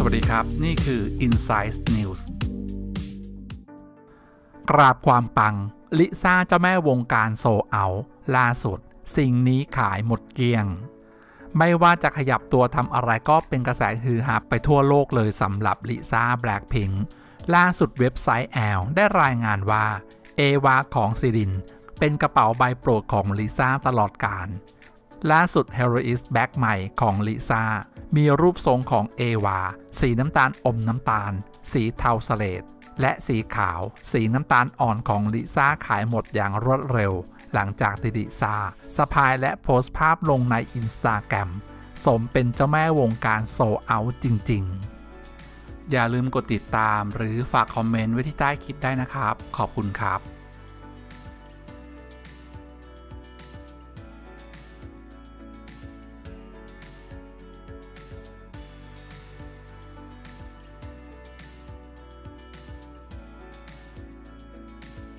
วัสดีครับนี่คือ Insights News กราบความปังลิซ่าเจ้าแม่วงการโซเอาล่าสุดสิ่งนี้ขายหมดเกลี้ยงไม่ว่าจะขยับตัวทำอะไรก็เป็นกระแสฮือฮาไปทั่วโลกเลยสำหรับลิซ่าแบล็คพิงค์ล่าสุดเว็บไซต์แอลได้รายงานว่าเอวาของซิรินเป็นกระเป๋าใบโปรดของลิซ่าตลอดกาลล่าสุด Herois แบ็คใหม่ของลิซ่ามีรูปทรงของเอวาสีน้ำตาลอมน้ำตาลสีเทาสเลดและสีขาวสีน้ำตาลอ่อนของลิซ่าขายหมดอย่างรวดเร็วหลังจากที่ลิซ่าสะพายและโพสต์ภาพลงใน Instagram สมเป็นเจ้าแม่วงการโซเอาจริงๆอย่าลืมกดติดตามหรือฝากคอมเมนต์ไว้ที่ใต้คลิปได้นะครับขอบคุณครับ